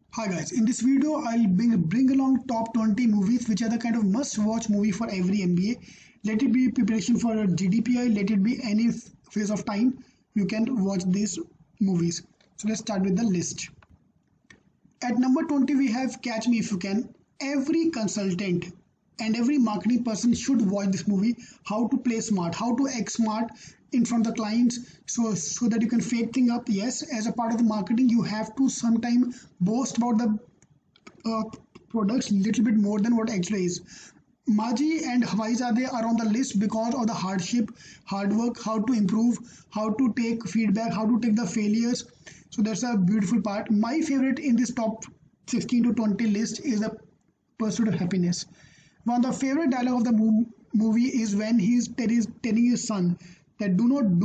Hi guys, in this video I'll bring along top 20 movies which are the kind of must-watch movie for every MBA. Let it be preparation for a GDPI, let it be any phase of time, you can watch these movies. So let's start with the list. At number 20 we have Catch Me If You Can. Every consultant and every marketing person should watch this movie. How to play smart, how to act smart in front of the clients, so that you can fake thing up. Yes, as a part of the marketing you have to sometime boast about the uh, products little bit more than what actually is. Maji and Hawaiizadeh are on the list because of the hardship, hard work, how to improve, how to take feedback, how to take the failures. So that's a beautiful part. My favorite in this top 16 to 20 list is the Pursuit of Happiness. One of the favorite dialogue of the movie is when he's telling his son that do not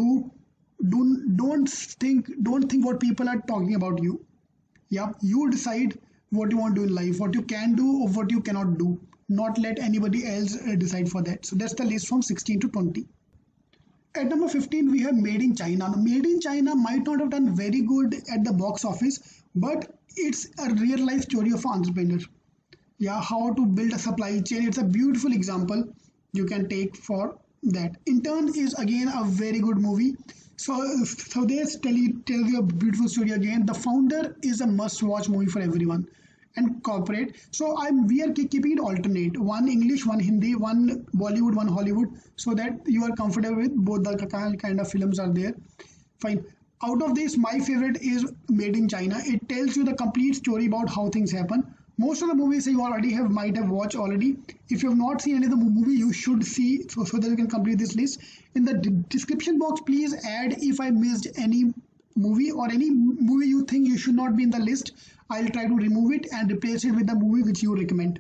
don't think what people are talking about you. Yeah, you decide what you want to do in life, what you can do or what you cannot do. Not let anybody else decide for that. So that's the list from 16 to 20. At number 15, we have Made in China. Now, Made in China might not have done very good at the box office, but it's a real life story of an entrepreneur. Yeah, how to build a supply chain. It's a beautiful example you can take for that. Intern is again a very good movie. So this tell you a beautiful story again. The Founder is a must watch movie for everyone. And Corporate. So we are keeping it alternate. One English, one Hindi, one Bollywood, one Hollywood, so that you are comfortable with both the kind of films are there. Fine. Out of this, my favorite is Made in China. It tells you the complete story about how things happen. Most of the movies you already might have watched already. If you have not seen any of the movie, you should see, so that you can complete this list. In the description box, please add if I missed any movie or any movie you think you should not be in the list. I'll try to remove it and replace it with the movie which you recommend.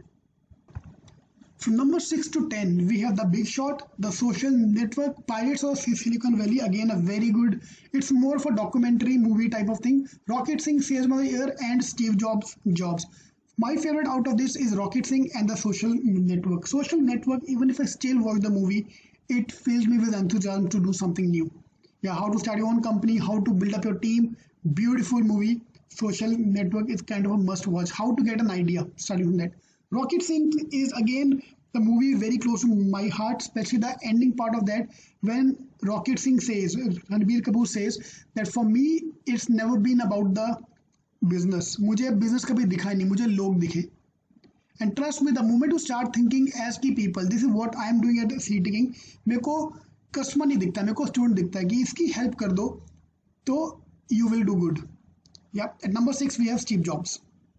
From number 6 to 10, we have The Big Short, The Social Network, Pirates of Silicon Valley. Again, a very good, it's more of a documentary movie type of thing. Rocket Singh, Salesman of the Year, and Steve Jobs. My favorite out of this is Rocket Singh and The Social Network. Social Network, even if I still watch the movie, it fills me with enthusiasm to do something new. Yeah, how to start your own company, how to build up your team. Beautiful movie. Social Network is kind of a must watch. How to get an idea, starting from that. Rocket Singh is again the movie very close to my heart, especially the ending part of that when Rocket Singh says, Ranbir Kapoor says that for me it's never been about the business. मुझे business कभी दिखा नहीं, मुझे लोग दिखे. And trust me, the moment you start thinking as key people, this is what I am doing at City King. मेरे को customer नहीं दिखता, मेरे को student दिखता है कि इसकी help कर दो, तो you will do good. Yep. At number 6 we have Steve Jobs.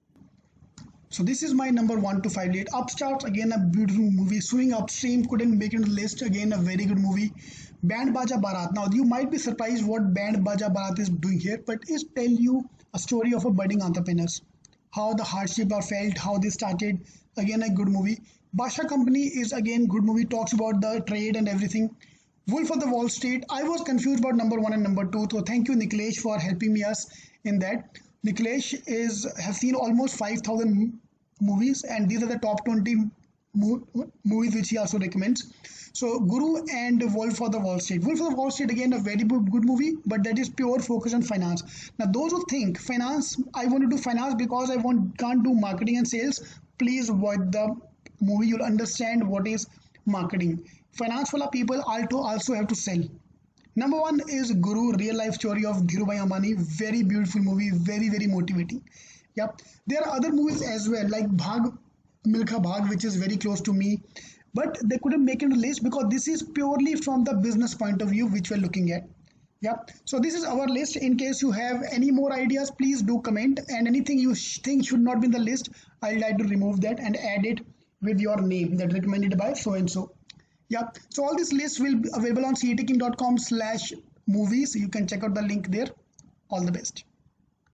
So this is my number 1 to 5 lead. Upstart, again a beautiful movie. Swing Upstream couldn't make it in the list. Again a very good movie. Band Baja Barat. Now you might be surprised what Band Baja Barat is doing here, but it tell you a story of a budding entrepreneurs. How the hardship are felt, how they started. Again a good movie. Basha Company is again good movie. Talks about the trade and everything. Wolf of the Wall Street. I was confused about number 1 and number 2. So thank you Niklesh for helping me us in that. Niklesh has seen almost 5,000 movies, and these are the top 20 movies which he also recommends. So Guru and Wolf of the Wall Street. Wolf of the Wall Street, again a very good movie, but that is pure focus on finance. Now those who think finance, I want to do finance because I can't do marketing and sales, please watch the movie. You'll understand what is marketing. Finance wala people also have to sell. Number 1 is Guru, real life story of Dhirubhai Ambani. Very beautiful movie, very motivating. Yep. There are other movies as well like Bhag Milkha Bhag, which is very close to me, but they couldn't make it on the list because this is purely from the business point of view which we're looking at. Yep. So this is our list. In case you have any more ideas, please do comment, and anything you think should not be in the list, I'll try to remove that and add it with your name that recommended by so and so. Yep. So all these lists will be available on cetking.com/movies. You can check out the link there. All the best.